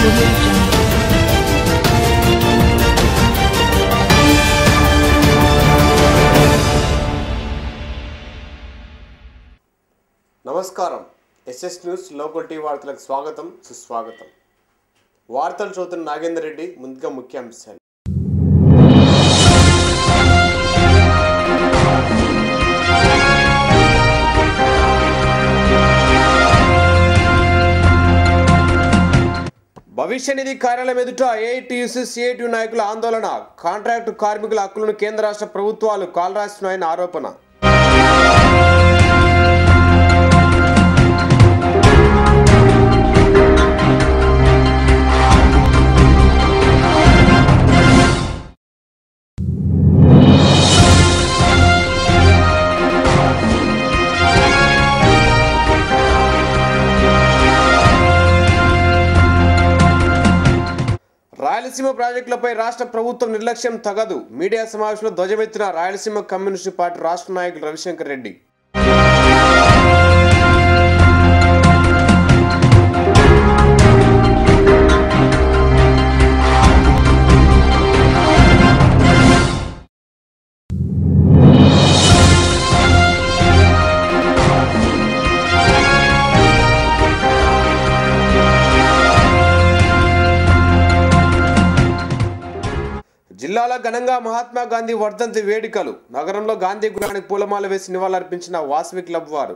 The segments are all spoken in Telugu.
నమస్కారం. ఎస్ఎస్ న్యూస్ లోకల్ టీవీ వార్తలకు స్వాగతం, సుస్వాగతం. వార్తలు చదువుతున్న నాగేందర్ రెడ్డి. ముందుగా ముఖ్యాంశాలు. భవిష్య నిధి కార్యాలయం ఎదుట ఏఐటీయూసీ సిఐటియు నాయకుల ఆందోళన. కాంట్రాక్టు కార్మికుల హక్కులను కేంద్ర రాష్ట్ర ప్రభుత్వాలు కాలరాస్తున్నాయని ఆరోపణ. రాయలసీమ ప్రాజెక్టులపై రాష్ట్ర ప్రభుత్వం నిర్లక్ష్యం తగదు. మీడియా సమావేశంలో ధ్వజమెత్తిన రాయలసీమ కమ్యూనిస్టు పార్టీ రాష్ట్ర నాయకులు రవిశంకర్ రెడ్డి. జిల్లాలో ఘనంగా మహాత్మా గాంధీ వర్ధంతి వేడుకలు. నగరంలో గాంధీ విగ్రహానికి పూలమాల వేసి నివాళులర్పించిన వాసవి క్లబ్ వారు.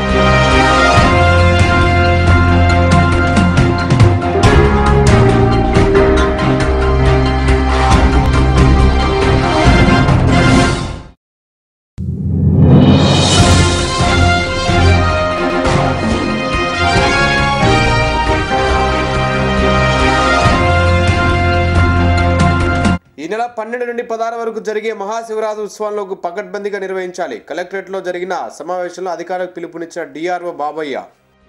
ఈ నెల 12 నుండి 16 వరకు జరిగే మహాశివరాత్రి ఉత్సవాలను పకడ్బందీగా నిర్వహించాలి. కలెక్టరేట్లో జరిగిన సమావేశంలో అధికారులకు పిలుపునిచ్చిన డిఆర్ఓ బాబయ్య.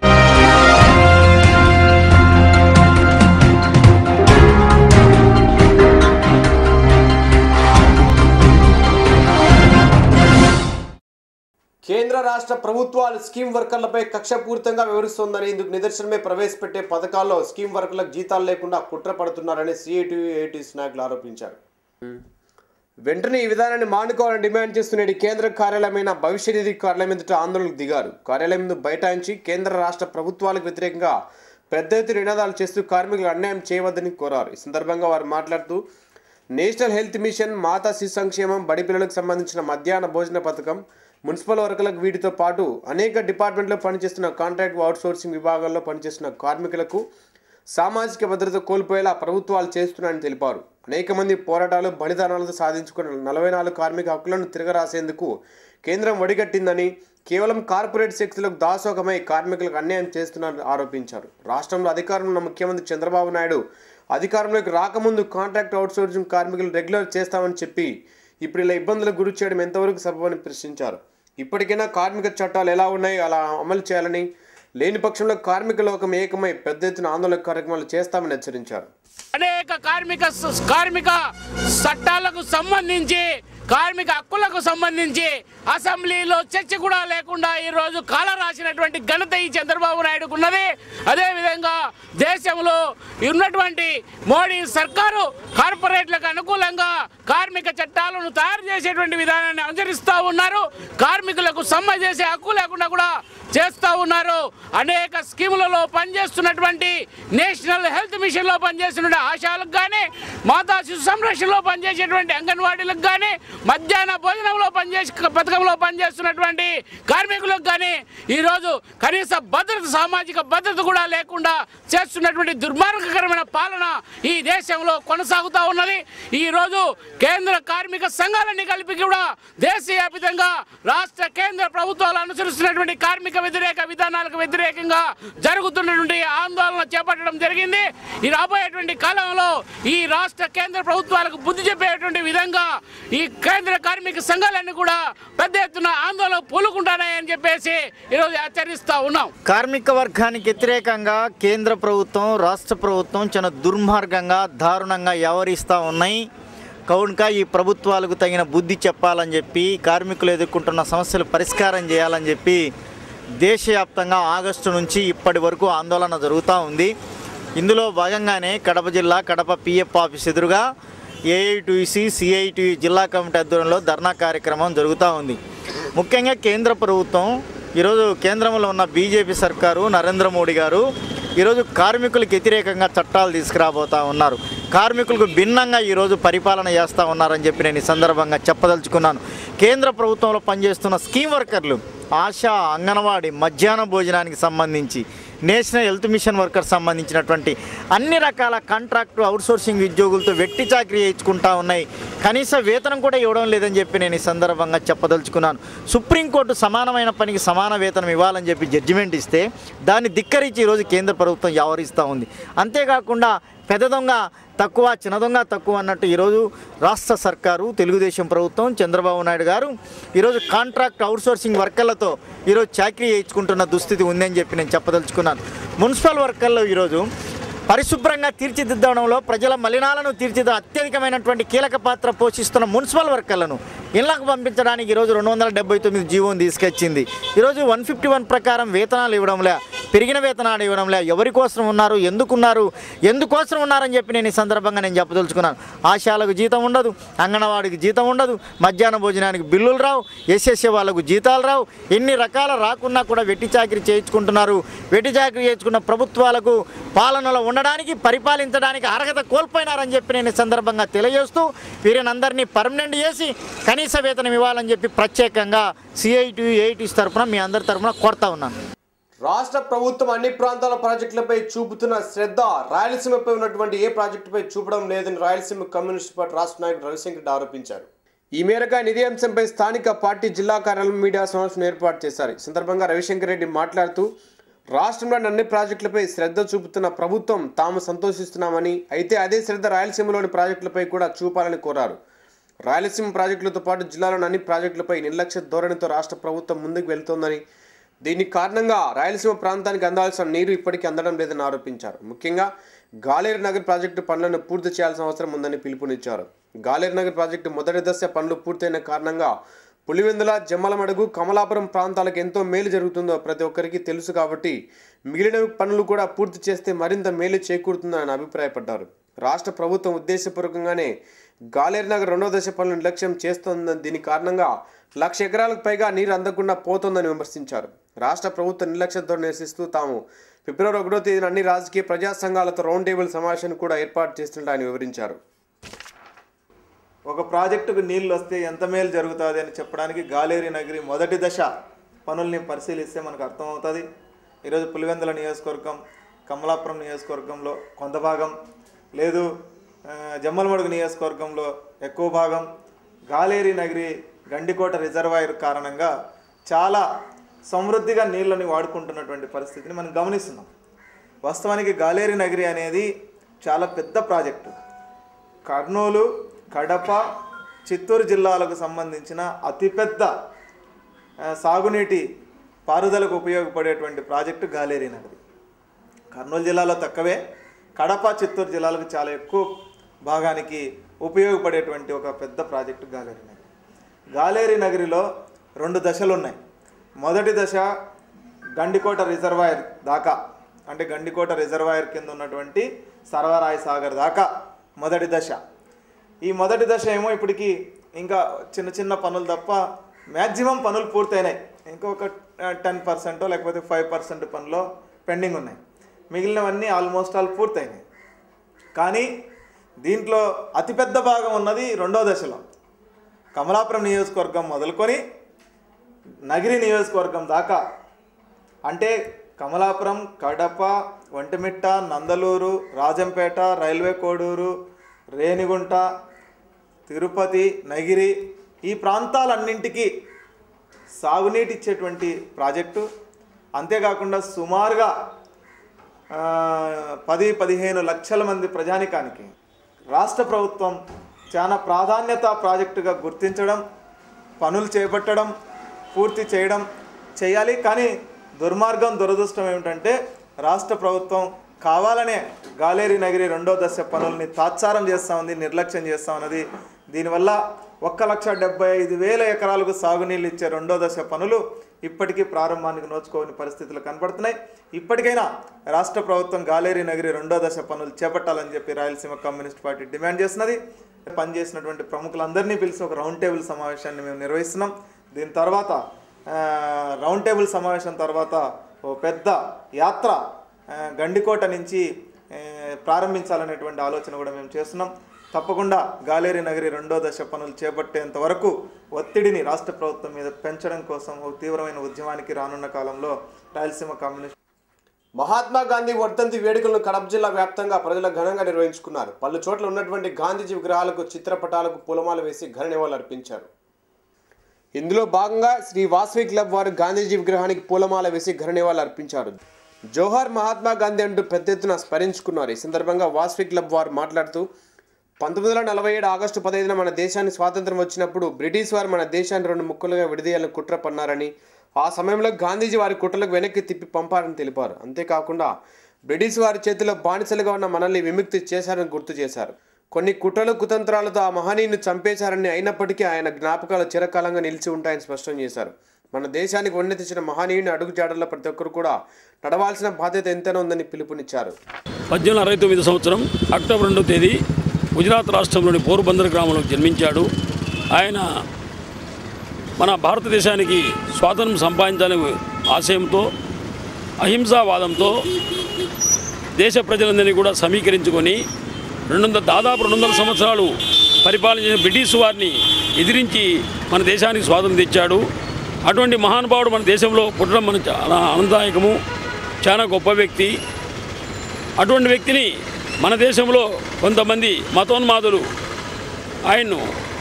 కేంద్ర రాష్ట్ర ప్రభుత్వాలు స్కీమ్ వర్కర్లపై కక్షపూరితంగా వివరిస్తోందని, ఇందుకు నిదర్శనమే ప్రవేశపెట్టే పథకాల్లో స్కీమ్ వర్కర్లకు జీతాలు లేకుండా కుట్ర పడుతున్నారని సిఐటియు ఏఐటీసీ నాయకులు ఆరోపించారు. వెంటనే ఈ విధానాన్ని మానుకోవాలని డిమాండ్ చేస్తున్న కేంద్ర కార్యాలయమైన భవిష్య నిధి కార్యాలయం ఎదుట ఆందోళనకు దిగారు. కార్యాలయం ముందు బైఠాయించి కేంద్ర రాష్ట్ర ప్రభుత్వాలకు వ్యతిరేకంగా పెద్ద ఎత్తున నినాదాలు చేస్తూ కార్మికులకు అన్యాయం చేయవద్దని కోరారు. ఈ సందర్భంగా వారు మాట్లాడుతూ నేషనల్ హెల్త్ మిషన్, మాతా శిశు సంక్షేమం, బడి పిల్లలకు సంబంధించిన మధ్యాహ్న భోజన పథకం, మున్సిపల్ వర్కర్లకు, వీటితో పాటు అనేక డిపార్ట్మెంట్లో పనిచేస్తున్న కాంట్రాక్ట్ అవుట్సోర్సింగ్ విభాగాల్లో పనిచేస్తున్న కార్మికులకు సామాజిక భద్రత కోల్పోయేలా ప్రభుత్వాలు చేస్తున్నాయని తెలిపారు. అనేక మంది పోరాటాలు, బలిదానాలతో సాధించుకున్న 44 కార్మిక హక్కులను తిరగరాసేందుకు కేంద్రం ఒడిగట్టిందని, కేవలం కార్పొరేట్ శక్తులకు దాసోహమై కార్మికులకు అన్యాయం చేస్తున్నారని ఆరోపించారు. రాష్ట్రంలో అధికారంలో ఉన్న ముఖ్యమంత్రి చంద్రబాబు నాయుడు అధికారంలోకి రాకముందు కాంట్రాక్ట్ అవుట్సోర్సింగ్ కార్మికులు రెగ్యులర్ చేస్తామని చెప్పి ఇప్పుడు ఇలా ఇబ్బందులకు గురి చేయడం ఎంతవరకు సబబని ప్రశ్నించారు. ఇప్పటికైనా కార్మిక చట్టాలు ఎలా ఉన్నాయి అలా అమలు చేయాలని, లేని పక్షంలో కార్మిక లోకం ఏకమై పెద్ద ఎత్తున ఆందోళన కార్యక్రమాలు చేస్తామని హెచ్చరించారు. అనేక కార్మిక చట్టాలకు సంబంధించి, కార్మిక హక్కులకు సంబంధించి అసెంబ్లీలో చర్చ కూడా లేకుండా ఈరోజు కాల రాసినటువంటి ఘనత ఈ చంద్రబాబు నాయుడుకు ఉన్నది. అదేవిధంగా దేశంలో ఉన్నటువంటి మోడీ సర్కారు కార్పొరేట్లకు అనుకూలంగా కార్మిక చట్టాలను తయారు చేసేటువంటి విధానాన్ని అనుసరిస్తూ ఉన్నారు. కార్మికులకు సమ్మె చేసే హక్కు లేకుండా కూడా చేస్తూ ఉన్నారు. అనేక స్కీములలో పనిచేస్తున్నటువంటి నేషనల్ హెల్త్ మిషన్లో పనిచేస్తున్న ఆశాలకు కానీ, మాతా శిశు సంరక్షణలో పనిచేసేటువంటి అంగన్వాడీలకు కానీ, మధ్యాహ్న భోజనంలో పథకంలో పనిచేస్తున్నటువంటి కార్మికులకు కానీ ఈరోజు కనీస భద్రత, సామాజిక భద్రత కూడా లేకుండా చేస్తున్నటువంటి దుర్మార్గకరమైన పాలన ఈ దేశంలో కొనసాగుతూ ఉన్నది. ఈరోజు కేంద్ర కార్మిక సంఘాలన్నీ కలిపి కూడా దేశవ్యాప్తంగా రాష్ట్ర కేంద్ర ప్రభుత్వాలు అనుసరిస్తున్నటువంటి కార్మిక వ్యతిరేక విధానాలకు వ్యతిరేకంగా జరుగుతున్నటువంటి ఆందోళన చేపట్టడం జరిగింది. ఈ రాబోయేటువంటి కాలంలో ఈ రాష్ట్ర కేంద్ర ప్రభుత్వాలకు బుద్ధి చెప్పేటువంటి విధంగా ఈ కేంద్ర కార్మిక సంఘాలన్నీ కూడా పెద్ద ఎత్తున ఆందోళన పూనుకుంటాయని చెప్పేసి ఈరోజు హెచ్చరిస్తూ ఉన్నాం. కార్మిక వర్గానికి వ్యతిరేకంగా కేంద్ర ప్రభుత్వం, రాష్ట్ర ప్రభుత్వం చాలా దుర్మార్గంగా, దారుణంగా వ్యవహరిస్తూ ఉన్నాయి. కనుక ఈ ప్రభుత్వాలకు తగిన బుద్ధి చెప్పాలని చెప్పి, కార్మికులు ఎదుర్కొంటున్న సమస్యలు పరిష్కారం చేయాలని చెప్పి దేశవ్యాప్తంగా ఆగస్టు నుంచి ఇప్పటి వరకు ఆందోళన జరుగుతూ ఉంది. ఇందులో భాగంగానే కడప జిల్లా కడప పిఎఫ్ ఆఫీస్ ఎదురుగా ఏఐటీయూసీ సిఐటియు జిల్లా కమిటీ ఆధ్వర్యంలో ధర్నా కార్యక్రమం జరుగుతూ ఉంది. ముఖ్యంగా కేంద్ర ప్రభుత్వం ఈరోజు కేంద్రంలో ఉన్న బీజేపీ సర్కారు నరేంద్ర మోడీ గారు ఈరోజు కార్మికులకు వ్యతిరేకంగా చట్టాలు తీసుకురాబోతూ ఉన్నారు. కార్మికులకు భిన్నంగా ఈరోజు పరిపాలన చేస్తూ ఉన్నారని చెప్పి నేను ఈ సందర్భంగా చెప్పదలుచుకున్నాను. కేంద్ర ప్రభుత్వంలో పనిచేస్తున్న స్కీమ్ వర్కర్లు, ఆశా, అంగన్వాడీ, మధ్యాహ్న భోజనానికి సంబంధించి, నేషనల్ హెల్త్ మిషన్ వర్కర్స్ సంబంధించినటువంటి అన్ని రకాల కాంట్రాక్టు అవుట్సోర్సింగ్ ఉద్యోగులతో వెట్టి చాకరీ చేయించుకుంటా ఉన్నాయి. కనీస వేతనం కూడా ఇవ్వడం లేదని చెప్పి నేను ఈ సందర్భంగా చెప్పదలుచుకున్నాను. సుప్రీంకోర్టు సమానమైన పనికి సమాన వేతనం ఇవ్వాలని చెప్పి జడ్జిమెంట్ ఇస్తే దాన్ని ధిక్కరించి ఈరోజు కేంద్ర ప్రభుత్వం వ్యవహరిస్తూ ఉంది. అంతేకాకుండా పెద్ద దొంగ తక్కువ, చిన్న దొంగ తక్కువ అన్నట్టు ఈరోజు రాష్ట్ర సర్కారు, తెలుగుదేశం ప్రభుత్వం, చంద్రబాబు నాయుడు గారు ఈరోజు కాంట్రాక్ట్ అవుట్సోర్సింగ్ వర్కర్లతో ఈరోజు చాకరీ చేయించుకుంటున్న దుస్థితి ఉందని చెప్పి నేను చెప్పదలుచుకున్నాను. మున్సిపల్ వర్కర్లు ఈరోజు పరిశుభ్రంగా తీర్చిదిద్దడంలో, ప్రజల మలినాలను తీర్చిదిద్ద అత్యధికమైనటువంటి కీలక పాత్ర పోషిస్తున్న మున్సిపల్ వర్కర్లను ఇళ్లకు పంపించడానికి ఈరోజు 279 జీవోని తీసుకొచ్చింది. ఈరోజు 151 ప్రకారం వేతనాలు ఇవ్వడంలే, పెరిగిన వేతనాలు ఇవ్వడంలే. ఎవరి కోసం ఉన్నారు, ఎందుకోసం ఉన్నారని చెప్పి నేను ఈ సందర్భంగా నేను చెప్పదలుచుకున్నాను. ఆశాలకు జీతం ఉండదు, అంగన్వాడికి జీతం ఉండదు, మధ్యాహ్న భోజనానికి బిల్లులు రావు, ఎస్ఎస్ఏ వాళ్ళకు జీతాలు రావు. ఎన్ని రకాల రాకున్నా కూడా వెట్టి చాకరీ చేయించుకుంటున్నారు. వెట్టి చాకరీ చేయించుకున్న ప్రభుత్వాలకు పాలనలో ఉండడానికి, పరిపాలించడానికి అర్హత కోల్పోయినారని చెప్పి నేను ఈ సందర్భంగా తెలియజేస్తూ వీరినందరినీ పర్మనెంట్ చేసి కనీస వేతనం ఇవ్వాలని చెప్పి ప్రత్యేకంగా సిఐటియు, ఏఐటీస్ తరఫున మీ అందరి తరఫున కోరుతా ఉన్నాను. రాష్ట్ర ప్రభుత్వం అన్ని ప్రాంతాల ప్రాజెక్టులపై చూపుతున్న శ్రద్ధ రాయలసీమపై ఉన్నటువంటి ఏ ప్రాజెక్టుపై చూపడం లేదని రాయలసీమ కమ్యూనిస్ట్ పార్టీ రాష్ట్ర నాయకుడు రవిశంకర్ రెడ్డి ఆరోపించారు. ఈ మేరకు నిధి అంశంపై స్థానిక పార్టీ జిల్లా కార్యాలయం మీడియా సమావేశం ఏర్పాటు చేశారు. ఈ సందర్భంగా రవిశంకర్ రెడ్డి మాట్లాడుతూ రాష్ట్రంలోని అన్ని ప్రాజెక్టులపై శ్రద్ధ చూపుతున్న ప్రభుత్వం తాము సంతోషిస్తున్నామని, అయితే అదే శ్రద్ధ రాయలసీమలోని ప్రాజెక్టులపై కూడా చూపాలని కోరారు. రాయలసీమ ప్రాజెక్టులతో పాటు జిల్లాలోని అన్ని ప్రాజెక్టులపై నిర్లక్ష్య ధోరణితో రాష్ట్ర ప్రభుత్వం ముందుకు వెళ్తోందని, దీనికి కారణంగా రాయలసీమ ప్రాంతానికి అందాల్సిన నీరు ఇప్పటికీ అందడం లేదని ఆరోపించారు. ముఖ్యంగా గాలేరు నగర్ ప్రాజెక్టు పనులను పూర్తి చేయాల్సిన అవసరం ఉందని పిలుపునిచ్చారు. గాలేరు నగర్ ప్రాజెక్టు మొదటి దశ పనులు పూర్తయిన కారణంగా పులివెందుల, జమ్మలమడుగు, కమలాపురం ప్రాంతాలకు ఎంతో మేలు జరుగుతుందో ప్రతి ఒక్కరికి తెలుసు కాబట్టి మిగిలిన పనులు కూడా పూర్తి చేస్తే మరింత మేలు చేకూరుతుందని అభిప్రాయపడ్డారు. రాష్ట్ర ప్రభుత్వం ఉద్దేశపూర్వకంగానే గాలేరు నగర్ రెండో దశ పనులు నిర్లక్ష్యం చేస్తోందని, దీని కారణంగా 1,00,000 ఎకరాలకు పైగా నీరు అందకుండా పోతోందని విమర్శించారు. రాష్ట్ర ప్రభుత్వ నిర్లక్ష్య ధోరణి నిరసిస్తూ తాము ఫిబ్రవరి 1వ తేదీన అన్ని రాజకీయ ప్రజా సంఘాలతో రౌండ్ టేబుల్ సమావేశాన్ని కూడా ఏర్పాటు చేస్తున్నట్టు ఆయన వివరించారు. ఒక ప్రాజెక్టుకు నీళ్ళు వస్తే ఎంత మేలు జరుగుతుంది అని చెప్పడానికి గాలేరు నగరి మొదటి దశ పనుల్ని పరిశీలిస్తే మనకు అర్థమవుతుంది. ఈరోజు పులివెందుల నియోజకవర్గం, కమలాపురం నియోజకవర్గంలో కొంత భాగం, లేదు జమ్మలమడుగు నియోజకవర్గంలో ఎక్కువ భాగం, గాలేరు నగరి గండికోట రిజర్వాయర్ కారణంగా చాలా సమృద్ధిగా నీళ్ళని వాడుకుంటున్నటువంటి పరిస్థితిని మనం గమనిస్తున్నాం. వాస్తవానికి గాలేరు నగరి అనేది చాలా పెద్ద ప్రాజెక్టు. కర్నూలు, కడప, చిత్తూరు జిల్లాలకు సంబంధించిన అతిపెద్ద సాగునీటి పారుదలకు ఉపయోగపడేటువంటి ప్రాజెక్టు గాలేరు నగరి. కర్నూలు జిల్లాలో తక్కువే, కడప, చిత్తూరు జిల్లాలకు చాలా ఎక్కువ భాగానికి ఉపయోగపడేటువంటి ఒక పెద్ద ప్రాజెక్టు గాలేరు నగరి. గాలేరు నగరిలో 2 దశలు ఉన్నాయి. మొదటి దశ గండికోట రిజర్వాయర్ దాకా, అంటే గండికోట రిజర్వాయర్ కింద ఉన్నటువంటి సర్వరాయ సాగర్ దాకా మొదటి దశ. ఈ మొదటి దశ ఏమో ఇప్పటికీ ఇంకా చిన్న చిన్న పనులు తప్ప మ్యాక్సిమం పనులు పూర్తయినాయి. ఇంకొక 10% లేకపోతే 5% పనులు పెండింగ్ ఉన్నాయి. మిగిలినవన్నీ ఆల్మోస్ట్ ఆల్ పూర్తయినాయి. కానీ దీంట్లో అతిపెద్ద భాగం ఉన్నది రెండో దశలో. కమలాపురం నియోజకవర్గం మొదలుకొని నగిరి నియోజకవర్గం దాకా, అంటే కమలాపురం, కడప, ఒంటిమిట్ట, నందలూరు, రాజంపేట, రైల్వే కోడూరు, రేణిగుంట, తిరుపతి, నగిరి, ఈ ప్రాంతాలన్నింటికీ సాగునీటి ఇచ్చేటువంటి ప్రాజెక్టు. అంతేకాకుండా సుమారుగా 10-15 లక్షల మంది ప్రజానికానికి రాష్ట్ర ప్రభుత్వం చాలా ప్రాధాన్యత ప్రాజెక్టుగా గుర్తించడం, పనులు చేపట్టడం, పూర్తి చేయడం చేయాలి. కానీ దుర్మార్గం, దురదృష్టం ఏమిటంటే రాష్ట్ర ప్రభుత్వం కావాలనే గాలేరి నగరి రెండో దశ పనుల్ని తాత్సారం చేస్తూ ఉంది, నిర్లక్ష్యం చేస్తూ ఉన్నది. దీనివల్ల 1,75,000 ఎకరాలకు సాగునీళ్ళు ఇచ్చే రెండో దశ పనులు ఇప్పటికీ ప్రారంభానికి నోచుకోని పరిస్థితులు కనబడుతున్నాయి. ఇప్పటికైనా రాష్ట్ర ప్రభుత్వం గాలేరి నగరి రెండో దశ పనులు చేపట్టాలని చెప్పి రాయలసీమ కమ్యూనిస్ట్ పార్టీ డిమాండ్ చేస్తున్నది. పనిచేసినటువంటి ప్రముఖులందరినీ పిలిచి ఒక రౌండ్ టేబుల్ సమావేశాన్ని మేము నిర్వహిస్తున్నాం. దీని తర్వాత రౌండ్ టేబుల్ సమావేశం తర్వాత ఓ పెద్ద యాత్ర గండికోట నుంచి ప్రారంభించాలనేటువంటి ఆలోచన కూడా మేము చేస్తున్నాం. తప్పకుండా గాలేరి నగరి రెండో దశ పనులు చేపట్టేంత వరకు ఒత్తిడిని రాష్ట్ర ప్రభుత్వం మీద పెంచడం కోసం ఒక తీవ్రమైన ఉద్యమానికి రానున్న కాలంలో రాయలసీమ కమ్యూనిస్ట్ మహాత్మా గాంధీ వర్ధంతి వేడుకలను కడప జిల్లా వ్యాప్తంగా ప్రజలు ఘనంగా నిర్వహించుకున్నారు. పలు చోట్ల ఉన్నటువంటి గాంధీజీ విగ్రహాలకు, చిత్రపటాలకు పూలమాల వేసి ఘన నివాళులు అర్పించారు. ఇందులో భాగంగా శ్రీ వాసవి క్లబ్ వారు గాంధీజీ విగ్రహానికి పూలమాల వేసి ఘన నివాళులు అర్పించారు. జోహార్ మహాత్మా గాంధీ అంటూ పెద్ద ఎత్తున స్మరించుకున్నారు. ఈ సందర్భంగా వాసవి క్లబ్ వారు మాట్లాడుతూ 1947 ఆగస్టు 15న మన దేశానికి స్వాతంత్రం వచ్చినప్పుడు బ్రిటిష్ వారు మన దేశాన్ని 2 ముక్కలుగా విడదీయాలని కుట్ర పన్నారని, ఆ సమయంలో గాంధీజీ వారి కుట్రలకు వెనక్కి తిప్పి పంపారని తెలిపారు. అంతేకాకుండా బ్రిటిష్ వారి చేతిలో బానిసలుగా ఉన్న మనల్ని విముక్తి చేశారని గుర్తు చేశారు. కొన్ని కుట్రలు కుతంత్రాలతో ఆ మహనీయుని చంపేశారని, అయినప్పటికీ ఆయన జ్ఞాపకాలు చిరకాలంగా నిలిచి ఉంటాయని స్పష్టం చేశారు. మన దేశానికి వన్నె తెచ్చిన మహనీయుని అడుగుజాడల్లో ప్రతి ఒక్కరు కూడా నడవాల్సిన బాధ్యత ఎంతైనా ఉందని పిలుపునిచ్చారు. 1869 సంవత్సరం అక్టోబర్ 2వ తేదీ గుజరాత్ రాష్ట్రంలోని పోర్బందర్ గ్రామంలో జన్మించాడు. ఆయన మన భారతదేశానికి స్వాతంత్రం సంపాదించాలనే ఆశయంతో, అహింసావాదంతో దేశ ప్రజలందరినీ కూడా సమీకరించుకొని దాదాపు 200 సంవత్సరాలు పరిపాలించిన బ్రిటిష్ వారిని ఎదిరించి మన దేశానికి స్వాతంత్రం తెచ్చాడు. అటువంటి మహానుభావుడు మన దేశంలో పుట్టడం మన చాలా ఆనందదాయకము, చాలా గొప్ప వ్యక్తి. అటువంటి వ్యక్తిని మన దేశంలో కొంతమంది మతోన్మాదులు ఆయన్ను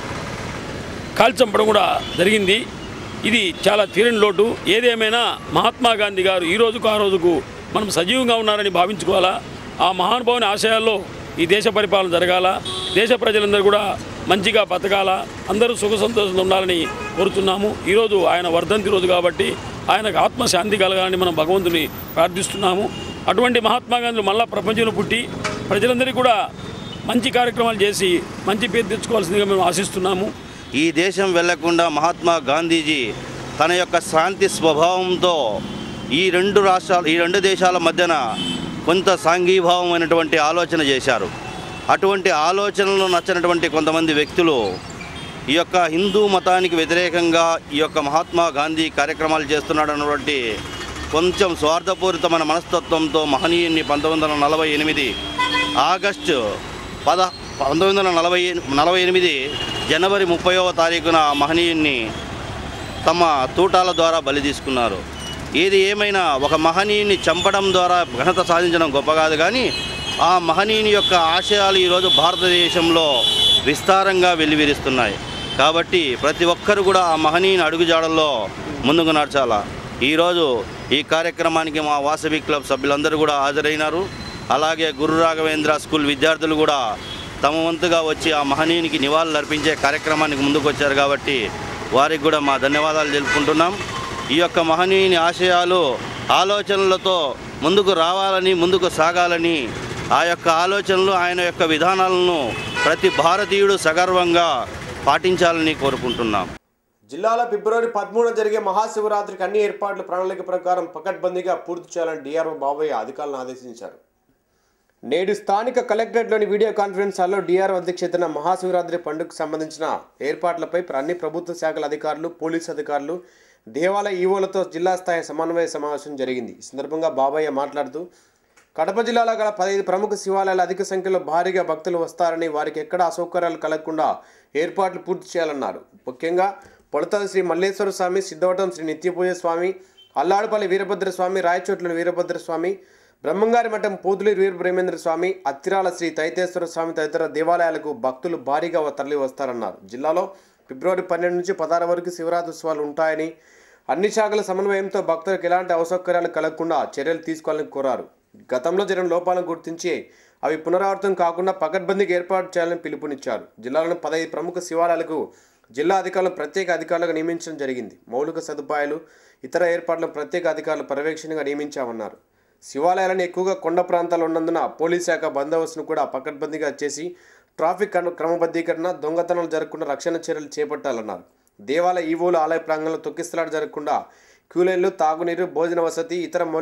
కాల్చంపడం కూడా జరిగింది. ఇది చాలా తీరని లోటు. ఏదేమైనా మహాత్మా గాంధీ గారు ఈ రోజుకు ఆ రోజుకు మనం సజీవంగా ఉన్నారని భావించుకోవాలా. ఆ మహానుభావుని ఆశయాల్లో ఈ దేశ పరిపాలన జరగాల, దేశ ప్రజలందరూ కూడా మంచిగా బతకాల, అందరూ సుఖ సంతోషంతో ఉండాలని కోరుతున్నాము. ఈరోజు ఆయన వర్ధంతి రోజు కాబట్టి ఆయనకు ఆత్మశాంతి కలగాలని మనం భగవంతుని ప్రార్థిస్తున్నాము. అటువంటి మహాత్మా గాంధీ మళ్ళా ప్రపంచంలో పుట్టి ప్రజలందరికీ కూడా మంచి కార్యక్రమాలు చేసి మంచి పేరు తెచ్చుకోవాల్సిందిగా మేము ఆశిస్తున్నాము. ఈ దేశం వెళ్లకుండా మహాత్మా గాంధీజీ తన యొక్క శాంతి స్వభావంతో ఈ రెండు దేశాల మధ్యన కొంత సాంఘీభావమైనటువంటి ఆలోచన చేశారు. అటువంటి ఆలోచనలు నచ్చినటువంటి కొంతమంది వ్యక్తులు ఈ యొక్క హిందూ మతానికి వ్యతిరేకంగా ఈ యొక్క మహాత్మా గాంధీ కార్యక్రమాలు చేస్తున్నాడు అన్నటువంటి కొంచెం స్వార్థపూరితమైన మనస్తత్వంతో మహనీయుని 1948 ఆగస్టు 1948 జనవరి 30వ తారీఖున మహనీయుని తమ తూటాల ద్వారా బలి తీసుకున్నారు. ఏది ఏమైనా ఒక మహనీయుని చంపడం ద్వారా ఘనత సాధించడం గొప్ప కాదు, కానీ ఆ మహనీయుని యొక్క ఆశయాలు ఈరోజు భారతదేశంలో విస్తారంగా వెల్లివిరుస్తున్నాయి. కాబట్టి ప్రతి ఒక్కరు కూడా ఆ మహనీయుని అడుగుజాడల్లో ముందుకు నడచాలా. ఈరోజు ఈ కార్యక్రమానికి మా వాసవి క్లబ్ సభ్యులందరూ కూడా హాజరైనారు. అలాగే గురు రాఘవేంద్ర స్కూల్ విద్యార్థులు కూడా తమ వంతుగా వచ్చి ఆ మహనీయునికి నివాళులు అర్పించే కార్యక్రమానికి ముందుకు వచ్చారు. కాబట్టి వారికి కూడా మా ధన్యవాదాలు తెలుపుకుంటున్నాం. ఈ యొక్క మహనీయుని ఆశయాలు, ఆలోచనలతో ముందుకు రావాలని, ముందుకు సాగాలని, ఆ యొక్క ఆలోచనలు, ఆయన యొక్క విధానాలను ప్రతి భారతీయుడు సగర్వంగా పాటించాలని కోరుకుంటున్నాం. జిల్లాలో ఫిబ్రవరి 13న జరిగే మహాశివరాత్రికి అన్ని ఏర్పాట్లు ప్రణాళిక ప్రకారం పకడ్బందీగా పూర్తి చేయాలని డిఆర్ఓ బాబయ్య అధికారులను ఆదేశించారు. నేడు స్థానిక కలెక్టరేట్లోని వీడియో కాన్ఫరెన్స్ హాల్లో డిఆర్ఓ అధ్యక్షతన మహాశివరాత్రి పండుగకు సంబంధించిన ఏర్పాట్లపై అన్ని ప్రభుత్వ శాఖల అధికారులు, పోలీసు అధికారులు, దేవాలయ ఈవోలతో జిల్లా స్థాయి సమన్వయ సమావేశం జరిగింది. ఈ సందర్భంగా బాబయ్య మాట్లాడుతూ కడప జిల్లాలో గల 15 ప్రముఖ శివాలయాలు అధిక సంఖ్యలో భారీగా భక్తులు వస్తారని, వారికి ఎక్కడ అసౌకర్యాలు కలగకుండా ఏర్పాట్లు పూర్తి చేయాలన్నారు. ముఖ్యంగా పొడతల శ్రీ మల్లేశ్వర స్వామి, సిద్ధవటం శ్రీ నిత్యపూజ స్వామి, అల్లాడుపల్లి వీరభద్రస్వామి, రాయచోట్ల వీరభద్రస్వామి, బ్రహ్మంగారి మఠం పోతులూరి వీరబ్రహ్మేంద్ర స్వామి, అత్తిరాల శ్రీ తైతేశ్వర స్వామి తదితర దేవాలయాలకు భక్తులు భారీగా తరలి వస్తారన్నారు. జిల్లాలో ఫిబ్రవరి 12 నుంచి 16 వరకు శివరాత్రి ఉత్సవాలు ఉంటాయని, అన్ని శాఖల సమన్వయంతో భక్తులకు ఎలాంటి అసౌకర్యాలు కలగకుండా చర్యలు తీసుకోవాలని కోరారు. గతంలో జరిగిన లోపాలను గుర్తించి అవి పునరావృతం కాకుండా పకడ్బందీగా ఏర్పాటు చేయాలని పిలుపునిచ్చారు. జిల్లాలోని 15 ప్రముఖ శివాలయాలకు జిల్లా అధికారులను ప్రత్యేక అధికారులుగా నియమించడం జరిగింది. మౌలిక సదుపాయాలు, ఇతర ఏర్పాట్లను ప్రత్యేక అధికారుల పర్యవేక్షణగా నియమించామన్నారు. శివాలయాలను ఎక్కువగా కొండ ప్రాంతాలు ఉన్నందున పోలీస్ శాఖ బందోబస్తును కూడా పకడ్బందీగా చేసి ట్రాఫిక్ క్రమబద్ధీకరణ, దొంగతనాలు జరగకుండా రక్షణ చర్యలు చేపట్టాలన్నారు. దేవాలయ ఈవోలు ఆలయ ప్రాంగణంలో తొక్కిసలాట జరగకుండా క్యూలైన్లు, తాగునీరు, భోజన వసతి,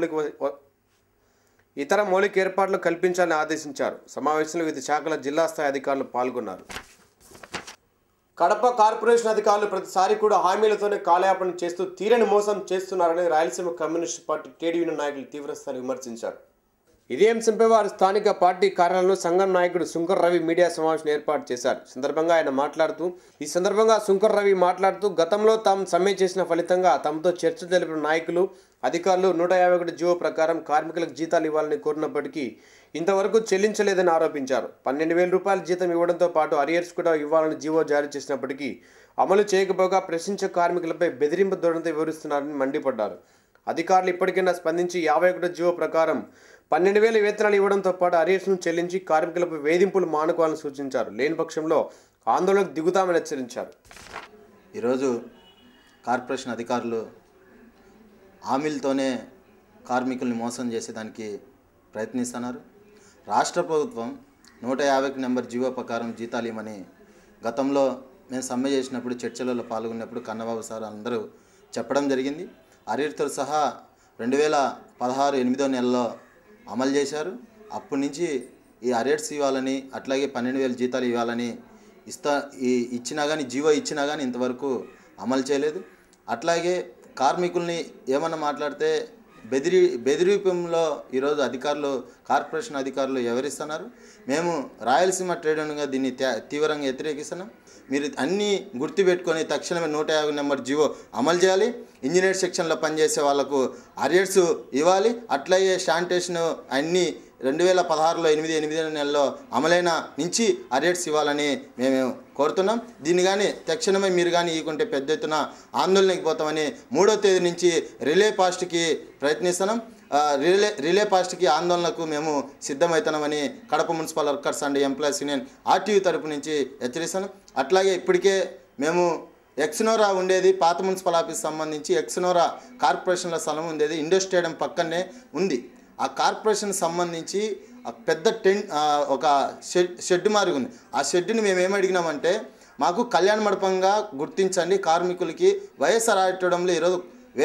ఇతర మౌలిక ఏర్పాట్లు కల్పించాలని ఆదేశించారు. సమావేశంలో వివిధ శాఖల జిల్లా స్థాయి అధికారులు పాల్గొన్నారు. కడప కార్పొరేషన్ అధికారులు ప్రతిసారి కూడా హామీలతోనే కాలయాపన చేస్తూ తీరని మోసం చేస్తున్నారని Rayalaseema communist party trade union నాయకులు తీవ్రస్థాయిలో విమర్శించారు. ఇదే అంశంపై వారు స్థానిక పార్టీ కార్యాలయంలో సంఘం నాయకుడు శుంకర్ రవి మీడియా సమావేశం ఏర్పాటు చేశారు. ఈ సందర్భంగా శుంకర్ రవి మాట్లాడుతూ గతంలో తాము సమ్మె చేసిన ఫలితంగా తమతో చర్చ జరిపిన నాయకులు, అధికారులు 151 జీవో ప్రకారం కార్మికులకు జీతాలు ఇవ్వాలని కోరినప్పటికీ ఇంతవరకు చెల్లించలేదని ఆరోపించారు. 12,000 రూపాయల జీతం ఇవ్వడంతో పాటు అరియర్స్ కూడా ఇవ్వాలని జీవో జారీ చేసినప్పటికీ అమలు చేయకపోగా ప్రశ్నించే కార్మికులపై బెదిరింపు ధోరణితో వివరిస్తున్నారని మండిపడ్డారు. అధికారులు ఇప్పటికైనా స్పందించి 51 జీవో ప్రకారం 12,000 వేతనాలు ఇవ్వడంతో పాటు అరియర్స్ను చెల్లించి కార్మికులపై వేధింపులు మానుకోవాలని సూచించారు. లేని పక్షంలో ఆందోళనకు దిగుతామని హెచ్చరించారు. ఈరోజు కార్పొరేషన్ అధికారులు హామీలతోనే కార్మికుల్ని మోసం చేసేదానికి ప్రయత్నిస్తున్నారు. రాష్ట్ర ప్రభుత్వం 150 నెంబర్ జీవో ప్రకారం జీతాలు ఇవ్వమని గతంలో మేము సమ్మె చేసినప్పుడు చర్చలలో పాల్గొన్నప్పుడు కన్నబాబు సార్ అందరూ చెప్పడం జరిగింది. అరియర్తో సహా 2016 8వ నెలలో అమలు చేశారు. అప్పటి నుంచి ఈ అరియర్స్ ఇవ్వాలని, అట్లాగే 12,000 జీతాలు ఇవ్వాలని ఇచ్చినా కానీ జీవో ఇచ్చినా కానీ ఇంతవరకు అమలు చేయలేదు. అట్లాగే కార్మికుల్ని ఏమన్నా మాట్లాడితే బెదిరింపులో ఈరోజు అధికారులు, కార్పొరేషన్ అధికారులు వివరిస్తున్నారు. మేము రాయలసీమ ట్రేడ్ యూనియన్గా దీన్ని తీవ్రంగా వ్యతిరేకిస్తున్నాం. మీరు అన్నీ గుర్తుపెట్టుకొని తక్షణమే 150 నెంబర్ జీవో అమలు చేయాలి. ఇంజనీర్ సెక్షన్లో పనిచేసే వాళ్ళకు అరియర్స్ ఇవ్వాలి. అట్లాగే శానిటేషన్ అన్నీ 2016లో 8 నెలల్లో అమలైన నుంచి అరియర్స్ ఇవ్వాలని మేము కోరుతున్నాం. దీన్ని కానీ తక్షణమే మీరు కానీ ఇవ్వకుంటే పెద్ద ఎత్తున ఆందోళనకి పోతామని 3వ తేదీ నుంచి రిలే పాస్ట్కి ప్రయత్నిస్తున్నాం. రిలే పాస్ట్కి ఆందోళనకు మేము సిద్ధమవుతున్నామని Kadapa municipal workers and employees union RTU తరపు నుంచి హెచ్చరిస్తున్నాం. అట్లాగే ఇప్పటికే మేము ఎక్స్నోరా ఉండేది, పాత మున్సిపల్ ఆఫీస్ సంబంధించి ఎక్స్నోరా కార్పొరేషన్ల స్థలం ఉండేది, ఇండోర్ స్టేడియం పక్కనే ఉంది. ఆ కార్పొరేషన్ సంబంధించి పెద్ద ఒక షెడ్ మారి ఉంది. ఆ షెడ్ని మేము ఏమడిగినామంటే మాకు కళ్యాణ మండపంగా గుర్తించండి, కార్మికులకి వైఎస్ఆర్ ఆడటంలో ఈరోజు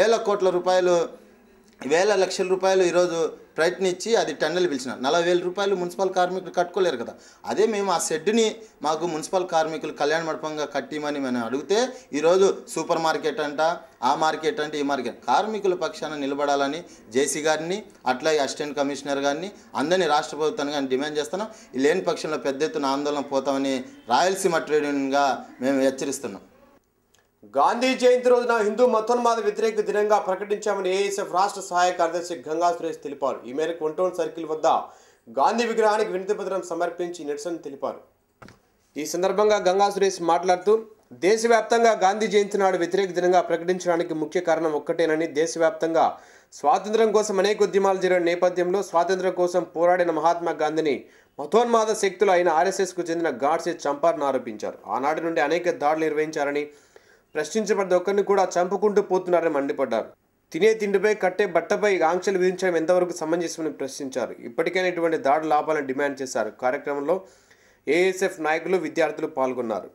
వేల లక్షల రూపాయలు ఈరోజు ప్రయత్నించి అది టెండర్లు పిలిచినారు. 40,000 రూపాయలు మున్సిపల్ కార్మికులు కట్టుకోలేరు కదా. అదే మేము ఆ షెడ్ని మాకు మున్సిపల్ కార్మికులు కళ్యాణ మండపంగా కట్టిమని మేము అడిగితే ఈరోజు సూపర్ మార్కెట్ అంట, ఆ మార్కెట్ అంటే ఈ మార్కెట్. కార్మికుల పక్షాన నిలబడాలని జేసీ గారిని, అట్లాగే అసిస్టెంట్ కమిషనర్ గారిని, అందరినీ రాష్ట్ర ప్రభుత్వాన్ని కానీ డిమాండ్ చేస్తున్నాం. ఈ లేని పక్షంలో పెద్ద ఎత్తున ఆందోళన పోతామని రాయలసీమ ట్రేడ్ యూనియన్గా మేము హెచ్చరిస్తున్నాం. గాంధీ జయంతి రోజున హిందూ మతోన్మాద వ్యతిరేక దినంగా ప్రకటించామని ఏఎస్ఎఫ్ రాష్ట్ర సహాయ కార్యదర్శి గంగా సురేష్ తెలిపారు. ఈ మేరకు 1 టౌన్ సర్కిల్ వద్ద గాంధీ విగ్రహానికి వినతిపత్రం సమర్పించి నిరసన తెలిపారు. ఈ సందర్భంగా గంగా సురేష్ మాట్లాడుతూ దేశవ్యాప్తంగా గాంధీ జయంతి నాడు వ్యతిరేక దినంగా ప్రకటించడానికి ముఖ్య కారణం ఒక్కటేనని, దేశవ్యాప్తంగా స్వాతంత్ర్యం కోసం అనేక ఉద్యమాలు జరిగిన నేపథ్యంలో స్వాతంత్ర్యం కోసం పోరాడిన మహాత్మా గాంధీని మతోన్మాద శక్తులు అయిన ఆర్ఎస్ఎస్కు చెందిన గాడ్సే చంపారని ఆరోపించారు. ఆనాటి నుండి అనేక దాడులు నిర్వహించారని, ప్రశ్నించబడ్డ ఒక్కరిని కూడా చంపుకుంటూ పోతున్నారని మండిపడ్డారు. తినే తిండిపై, కట్టే బట్టపై ఆంక్షలు విధించడం ఎంతవరకు సమంజసమని ప్రశ్నించారు. ఇప్పటికైనా ఇటువంటి దాడులు ఆపాలని డిమాండ్ చేశారు. కార్యక్రమంలో ఏఎస్ఎఫ్ నాయకులు, విద్యార్థులు పాల్గొన్నారు.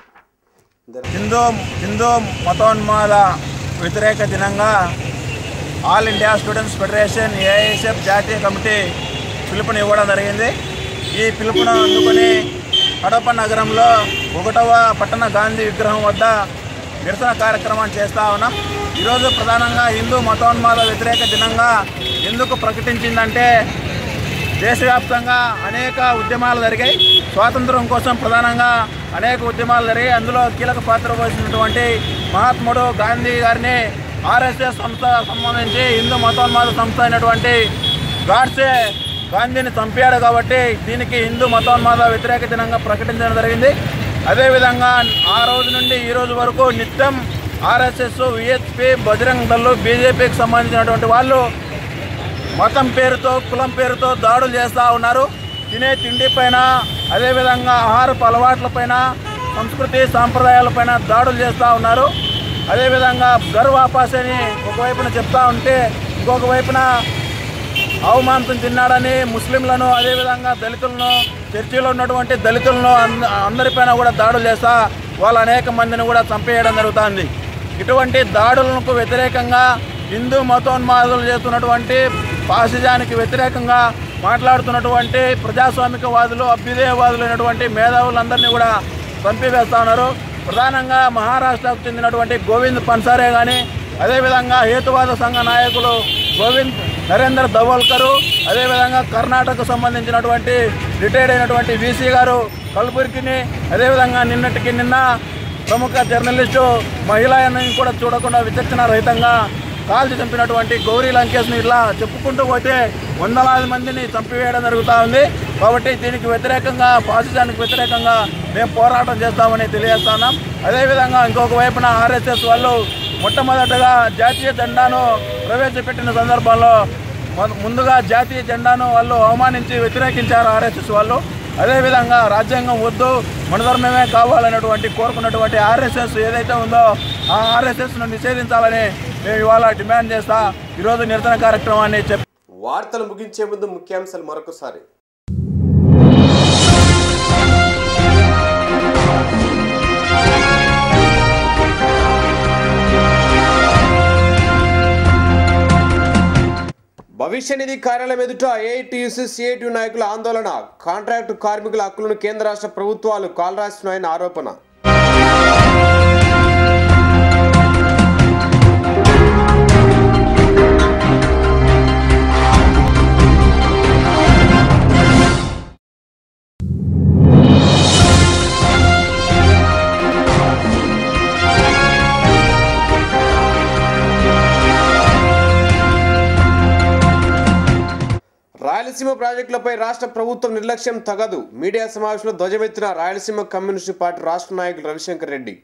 హిందూ మతోన్మాద వ్యతిరేక దినంగా all India students federation AISF జాతీయ కమిటీ పిలుపుని ఇవ్వడం జరిగింది. ఈ పిలుపును అందుకొని కడప నగరంలో 1వ పట్టణ గాంధీ విగ్రహం వద్ద నిరసన కార్యక్రమాన్ని చేస్తూ ఉన్నాం. ఈరోజు ప్రధానంగా హిందూ మతోన్మాద వ్యతిరేక దినంగా ఎందుకు ప్రకటించిందంటే దేశవ్యాప్తంగా అనేక ఉద్యమాలు జరిగాయి. స్వాతంత్రం కోసం ప్రధానంగా అనేక ఉద్యమాలు జరిగాయి. అందులో కీలక పాత్ర వహించినటువంటి మహాత్ముడు గాంధీ గారిని ఆర్ఎస్ఎస్ సంస్థ సంబంధించి హిందూ మతోన్మాద సంస్థ అయినటువంటి గాడ్సే గాంధీని చంపాడు. కాబట్టి దీనికి హిందూ మతోన్మాద వ్యతిరేక దినంగా ప్రకటించడం జరిగింది. అదేవిధంగా ఆ రోజు నుండి ఈ రోజు వరకు నిత్యం ఆర్ఎస్ఎస్, విహెచ్పి, బజరంగ్ దళ్, బీజేపీకి సంబంధించినటువంటి వాళ్ళు మతం పేరుతో, కులం పేరుతో దాడులు చేస్తూ ఉన్నారు. తినే తిండిపైన, అదేవిధంగా ఆహారపు అలవాట్లపైన, సంస్కృతి సాంప్రదాయాలపైన దాడులు చేస్తూ ఉన్నారు. అదేవిధంగా ఘర్ వాపస్ అని ఒకవైపున చెప్తా ఉంటే ఇంకొక వైపున అవమానం తిన్నాడని ముస్లింలను అదేవిధంగా దళితులను చర్చిలో ఉన్నటువంటి దళితులను అందరిపైన కూడా దాడులు చేస్తా వాళ్ళు అనేక మందిని కూడా చంపేయడం జరుగుతుంది. ఇటువంటి దాడులకు వ్యతిరేకంగా హిందూ మతోన్మాదులు చేస్తున్నటువంటి ఫాసిజానికి వ్యతిరేకంగా మాట్లాడుతున్నటువంటి ప్రజాస్వామికవాదులు అభ్యుదయవాదులు అయినటువంటి మేధావులందరినీ కూడా చంపివేస్తూ ఉన్నారు. ప్రధానంగా మహారాష్ట్రకు చెందినటువంటి గోవింద్ పన్సారే కానీ అదేవిధంగా హేతువాద సంఘ నాయకులు నరేంద్ర దవోల్కరు అదేవిధంగా కర్ణాటకకు సంబంధించినటువంటి రిటైర్డ్ అయినటువంటి వీసీ గారు కల్బుర్గిని అదేవిధంగా నిన్న ప్రముఖ జర్నలిస్టు మహిళని కూడా చూడకుండా విచక్షణ రహితంగా కాల్చి చంపినటువంటి గౌరీ లంకేష్ను ఇలా చెప్పుకుంటూ పోతే వందలాది మందిని చంపివేయడం జరుగుతూ ఉంది. కాబట్టి దీనికి వ్యతిరేకంగా ఫాసిజానికి వ్యతిరేకంగా మేము పోరాటం చేస్తామని తెలియజేస్తున్నాం. అదేవిధంగా ఇంకొక వైపున ఆర్ఎస్ఎస్ వాళ్ళు మొట్టమొదటగా జాతీయ జెండాను ప్రవేశపెట్టిన సందర్భంలో ముందుగా జాతీయ జెండాను వాళ్ళు అవమానించి వ్యతిరేకించారు ఆర్ఎస్ఎస్ వాళ్ళు. అదేవిధంగా రాజ్యాంగం వద్దు మనధర్మమే కావాలనేటువంటి కోరుకున్నటువంటి ఆర్ఎస్ఎస్ ఏదైతే ఉందో ఆ ఆర్ఎస్ఎస్ను నిషేధించాలని మేము ఇవాళ డిమాండ్ చేస్తా ఈరోజు నిరసన కార్యక్రమాన్ని వార్తలు ముగించే ముందు ముఖ్యాంశాలు మరొకసారి. భవిష్య నిధి కార్యాలయం ఎదుట ఏఐటీయూసీ సిఐటియు నాయకుల ఆందోళన. కాంట్రాక్టు కార్మికుల హక్కులను కేంద్ర రాష్ట్ర ప్రభుత్వాలు కాలరాస్తున్నాయని ఆరోపణ. రాయలసీమ ప్రాజెక్టులపై రాష్ట్ర ప్రభుత్వం నిర్లక్ష్యం తగదు. మీడియా సమావేశంలో ధ్వజమెత్తిన రాయలసీమ కమ్యూనిస్టు పార్టీ రాష్ట్ర నాయకులు రవిశంకర్ రెడ్డి.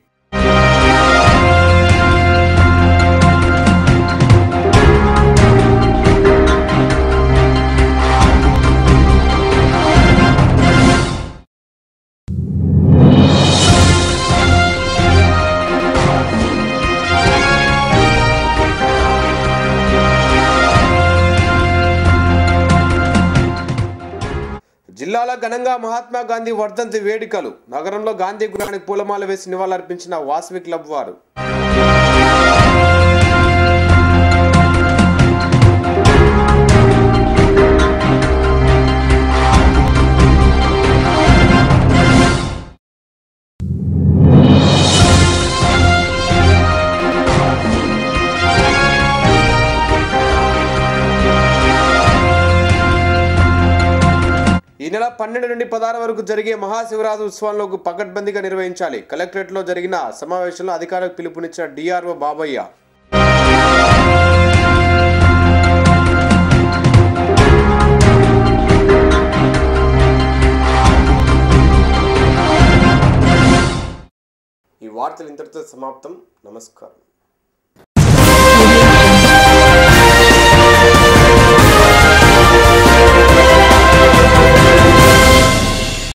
జిల్లాలో ఘనంగా మహాత్మా గాంధీ వర్ధంతి వేడుకలు. నగరంలో గాంధీ విగ్రహానికి పూలమాల వేసి నివాళులర్పించిన వాసవి క్లబ్ వారు. ఈ నెల 12 నుండి 16 వరకు జరిగే మహాశివరాత్రి ఉత్సవాలను పకడ్బందీగా నిర్వహించాలి. కలెక్టరేట్లో జరిగిన సమావేశంలో అధికారులకు పిలుపునిచ్చిన డిఆర్ఓ బాబయ్య. ఈ వార్తలు ఇంతటితో సమాప్తం. నమస్కారం.